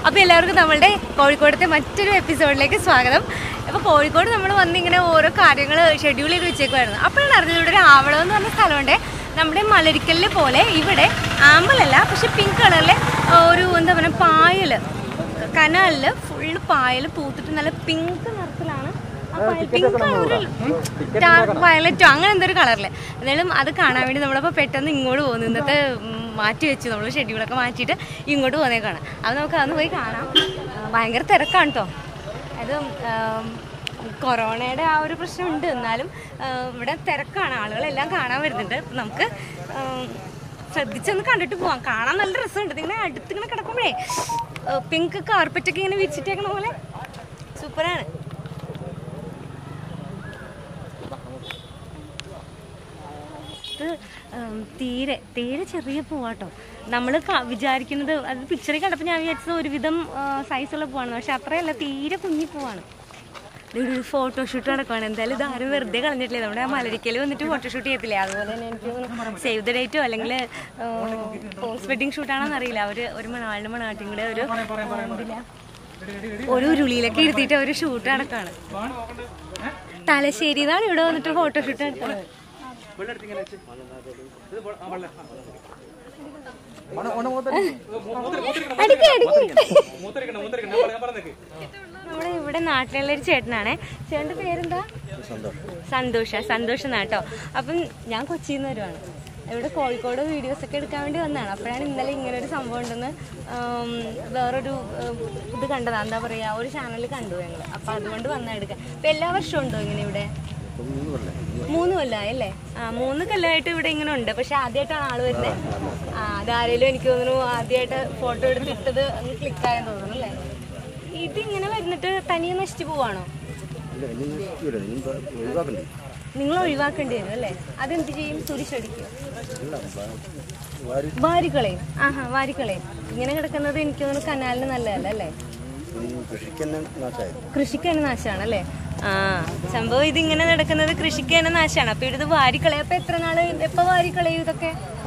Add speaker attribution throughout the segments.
Speaker 1: അപ്പോൾ എല്ലാവർക്കും നമ്മളുടെ കോഴിക്കോടത്തെ മറ്റൊരു എപ്പിസോഡിലേക്ക് സ്വാഗതം. അപ്പോൾ കോഴിക്കോട് നമ്മൾ വന്നിങ്ങനെ ഓരോ കാര്യങ്ങൾ ഷെഡ്യൂൾ ചെയ്ത് വെച്ചേക്കുമായിരുന്നു. അപ്പോഴാണ് അറിഞ്ഞത് ഇവിടെ ഒരു ആവളം എന്ന് പറഞ്ഞ സ്ഥലമുണ്ട്. നമ്മുടെ മലരിക്കലിലെ പോലെ ഇവിടെ ആമ്പലല്ല, പക്ഷെ പിങ്ക് കളറിലെ ഒരു എന്താ പറയുക പായൽ, കനാലിൽ ഫുള്ള് പായൽ പൂത്തിട്ട് നല്ല പിങ്ക് നിറത്തിലാണ്. പിങ്ക് ഒരു ഡാർക്ക് വയലറ്റോ അങ്ങനെ എന്തൊരു കളറിൽ. എന്നാലും അത് കാണാൻ വേണ്ടി നമ്മളപ്പോൾ പെട്ടെന്ന് ഇങ്ങോട്ട് പോകുന്നു. ഇന്നത്തെ മാറ്റി വെച്ചു, നമ്മൾ ഷെഡ്യൂളൊക്കെ മാറ്റിയിട്ട് ഇങ്ങോട്ട് പോകുന്നേക്കാണ്. അത് നമുക്ക് അതൊന്ന് പോയി കാണാം. ഭയങ്കര തിരക്കാണ് കേട്ടോ. അത് കൊറോണയുടെ ആ ഒരു പ്രശ്നമുണ്ട്, എന്നാലും ഇവിടെ തിരക്കാണ്, ആളുകളെല്ലാം കാണാൻ വരുന്നുണ്ട്. നമുക്ക് ശ്രദ്ധിച്ചൊന്ന് കണ്ടിട്ട് പോവാം. കാണാൻ നല്ല രസമുണ്ട്. ഇങ്ങനെ അടുത്തിങ്ങനെ കിടക്കുമ്പോഴേ പിങ്ക് കാർപ്പറ്റൊക്കെ ഇങ്ങനെ വിരിച്ചിട്ടേക്കണ പോലെ സൂപ്പറാണ്. തീരെ തീരെ ചെറിയ പൂവാട്ടോ. നമ്മൾ വിചാരിക്കുന്നത് അത് പിക്ചറിൽ കണ്ടപ്പോൾ ഞാൻ വിചാരിച്ചത് ഒരുവിധം സൈസുള്ള പൂവാണ്, പക്ഷെ അത്രയല്ല, തീരെ കുഞ്ഞി പൂവാണ്. ഇവിടെ ഒരു ഫോട്ടോഷൂട്ട് നടക്കുവാണ്. എന്തായാലും ഇത് ആരും വെറുതെ കളഞ്ഞിട്ടില്ലേ. നമ്മുടെ ആ മലരിക്കൽ വന്നിട്ട് ഫോട്ടോഷൂട്ട് ചെയ്യത്തില്ലേ, അതുപോലെ തന്നെ എനിക്ക് സേവ് ദ ഡേറ്റോ അല്ലെങ്കിൽ പോസ്റ്റ് വെഡിങ് ഷൂട്ടാണോന്ന് അറിയില്ല. അവർ ഒരു മണാട്ടിയും കൂടെ ഒരു ഉരുളിയിലൊക്കെ ഇരുത്തിയിട്ട് അവർ ഷൂട്ട് നടക്കാണ്. തലശ്ശേരിന്നാണ് ഇവിടെ വന്നിട്ട് ഫോട്ടോഷൂട്ട് നടക്കുന്നത്. നമ്മുടെ ഇവിടെ നാട്ടിലുള്ള ഒരു ചേട്ടനാണേ. ചേട്ടൻ്റെ പേരെന്താ? സന്തോഷ് എന്നാട്ടോ. അപ്പം ഞാൻ കൊച്ചിയിൽ നിന്ന് വരുവാണ്. ഇവിടെ കോഴിക്കോട് വീഡിയോസൊക്കെ എടുക്കാൻ വേണ്ടി വന്നതാണ്. അപ്പോഴാണ് ഇന്നലെ ഇങ്ങനെ ഒരു സംഭവം ഉണ്ടെന്ന് വേറൊരു ഇത് കണ്ടതാണ്, എന്താ പറയുക, ഒരു ചാനലിൽ കണ്ടു ഞങ്ങൾ. അപ്പം അതുകൊണ്ട് വന്നാൽ എടുക്കാൻ. അപ്പം എല്ലാ വർഷവും ഉണ്ടോ ഇങ്ങനെ ഇവിടെ? 3 കൊല്ലമായല്ലേ? 3 കൊല്ലമായിട്ട് ഇവിടെ ഇങ്ങനെ ഉണ്ട്. പക്ഷെ ആദ്യമായിട്ടാണ് ആള് വരുന്നത്. അതാരേലും എനിക്ക് തോന്നുന്നു ആദ്യമായിട്ട് ഫോട്ടോ എടുത്തിട്ടത് അങ്ങ് ക്ലിക്കായെന്ന് തോന്നുന്നു അല്ലേ? ഇതിങ്ങനെ വരുന്നിട്ട് തനിയെ നശിച്ചു പോവാണോ? നിങ്ങൾ ഒഴിവാക്കേണ്ടി വരും അല്ലേ? അതെന്ത് ചെയ്യും? സുരിശടിക്കും, വാരിക്കളയും. വാരിക്കളയും. ഇങ്ങനെ കിടക്കുന്നത് എനിക്ക് തോന്നുന്നു കനാലിന് നല്ലതല്ല അല്ലേ? കൃഷിക്ക് തന്നെ നാശമാണ് അല്ലേ? സംഭവം ഇതിങ്ങനെ നടക്കുന്നത് കൃഷിക്ക് തന്നെ നാശമാണ്. അപ്പൊ ഇത് വാരിക്കളയും. അപ്പൊ എത്ര നാള് എപ്പോ വാരിക്കളയും ഇതൊക്കെ?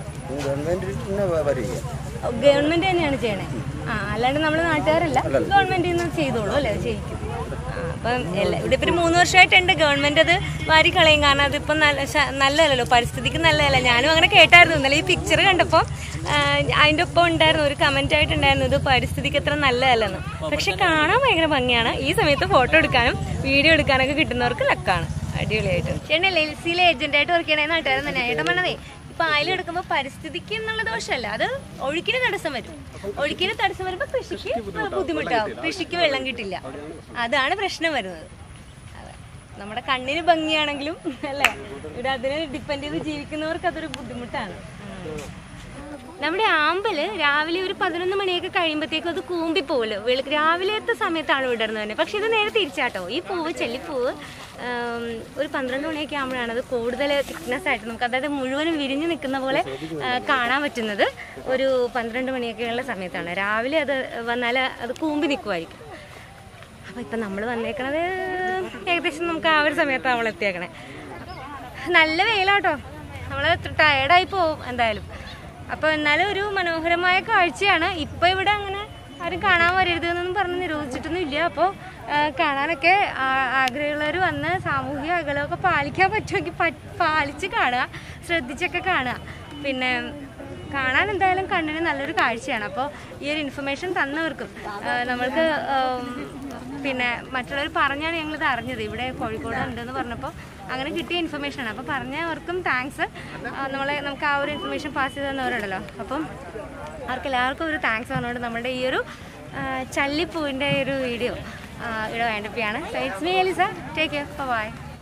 Speaker 1: ഗവൺമെന്റ് തന്നെയാണ് ചെയ്യണേ. അല്ലാണ്ട് നമ്മള് നാട്ടുകാരല്ല, ഗവൺമെന്റ് ചെയ്തോളൂ അല്ലേ? ചെയ്യിക്കും. അപ്പം ഇവിടെ ഇപ്പൊ 3 വർഷമായിട്ടുണ്ട്. ഗവൺമെന്റ് അത് വാരിക്കളയും. കാരണം അതിപ്പം നല്ലതല്ലോ, പരിസ്ഥിതിക്ക് നല്ലതല്ല. ഞാനും അങ്ങനെ കേട്ടായിരുന്നു. ഇന്നലെ ഈ പിക്ചർ കണ്ടപ്പോൾ അതിൻ്റെ ഒപ്പം ഉണ്ടായിരുന്നു ഒരു കമന്റ് ആയിട്ടുണ്ടായിരുന്നു, ഇത് പരിസ്ഥിതിക്ക് അത്ര നല്ലതല്ലെന്ന്. പക്ഷെ കാണാൻ ഭയങ്കര ഭംഗിയാണ്. ഈ സമയത്ത് ഫോട്ടോ എടുക്കാനും വീഡിയോ എടുക്കാനൊക്കെ കിട്ടുന്നവർക്ക് ലക്കാണ്. അടിപൊളിയായിട്ട്. ചേട്ടൻ LLCയിലെ ഏജന്റായിട്ട് വർക്ക് ചെയ്യണ നാട്ടുകാരൻ തന്നെ. ഏട്ടൻ പറഞ്ഞതേ പായലെടുക്കുമ്പോൾ പരിസ്ഥിതിക്ക് എന്നുള്ള ദോഷമല്ല, അത് ഒഴുക്കിന് തടസ്സം വരും. ഒഴുക്കിന് തടസ്സം വരുമ്പോൾ കൃഷിക്ക് ബുദ്ധിമുട്ടാവും, കൃഷിക്ക് വെള്ളം കിട്ടില്ല. അതാണ് പ്രശ്നം വരുന്നത്. നമ്മുടെ കണ്ണിന് ഭംഗിയാണെങ്കിലും അല്ലേ, ഇവിടെ അതിനെ ഡിപ്പെൻഡ് ചെയ്ത് ജീവിക്കുന്നവർക്ക് അതൊരു ബുദ്ധിമുട്ടാണ്. നമ്മുടെ ആമ്പല് രാവിലെ ഒരു 11 മണിയൊക്കെ കഴിയുമ്പോഴത്തേക്കും അത് കൂമ്പിപ്പോവല്ലോ. രാവിലത്തെ സമയത്താണ് വിടർന്നത് തന്നെ. പക്ഷെ ഇത് നേരെ തിരിച്ചാട്ടോ. ഈ പൂവ്, ചെല്ലിപ്പൂവ്, ഒരു 12 മണിയൊക്കെ ആകുമ്പോഴാണ് അത് കൂടുതൽ തിക്നെസ് ആയിട്ട് നമുക്ക്, അതായത് മുഴുവനും വിരിഞ്ഞ് നിൽക്കുന്ന പോലെ കാണാൻ പറ്റുന്നത് ഒരു 12 മണിയൊക്കെയുള്ള സമയത്താണ്. രാവിലെ അത് വന്നാൽ അത് കൂമ്പി നിൽക്കുമായിരിക്കും. അപ്പോൾ ഇപ്പം നമ്മൾ വന്നേക്കണത് ഏകദേശം നമുക്ക് ആ ഒരു സമയത്താണ് നമ്മൾ എത്തിയേക്കണേ. നല്ല വെയിലാട്ടോ, നമ്മൾ ടയേർഡായി പോവും എന്തായാലും. അപ്പോൾ എന്നാലും ഒരു മനോഹരമായ കാഴ്ചയാണ്. ഇപ്പോൾ ഇവിടെ അങ്ങനെ ആരും കാണാൻ വരരുതെന്നൊന്നും പറഞ്ഞ് നിരോധിച്ചിട്ടൊന്നും ഇല്ല. അപ്പോൾ കാണാനൊക്കെ ആഗ്രഹമുള്ളവർ വന്ന് സാമൂഹിക അകലമൊക്കെ പാലിക്കാൻ പറ്റുമെങ്കിൽ പാലിച്ച് കാണുക, ശ്രദ്ധിച്ചൊക്കെ കാണുക. പിന്നെ കാണാൻ എന്തായാലും കണ്ണിന് നല്ലൊരു കാഴ്ചയാണ്. അപ്പോൾ ഈ ഒരു ഇൻഫർമേഷൻ തന്നവർക്കും നമ്മൾക്ക് പിന്നെ മറ്റുള്ളവർ പറഞ്ഞാണ് ഞങ്ങളിത് അറിഞ്ഞത്, ഇവിടെ കോഴിക്കോട് ഉണ്ടെന്ന് പറഞ്ഞപ്പോൾ അങ്ങനെ കിട്ടിയ ഇൻഫർമേഷനാണ്. അപ്പോൾ പറഞ്ഞവർക്കും താങ്ക്സ്. നമുക്ക് ആ ഒരു ഇൻഫർമേഷൻ പാസ് ചെയ്ത് തന്നവരുണ്ടല്ലോ, അപ്പം അവർക്കെല്ലാവർക്കും ഒരു താങ്ക്സ് പറഞ്ഞുകൊണ്ട് നമ്മുടെ ഈ ഒരു ചല്ലിപ്പൂവിൻ്റെ ഒരു വീഡിയോ ഇവിടെ വേണ്ടപ്പോഴാണ്. So it's me Elisa. Take care. By.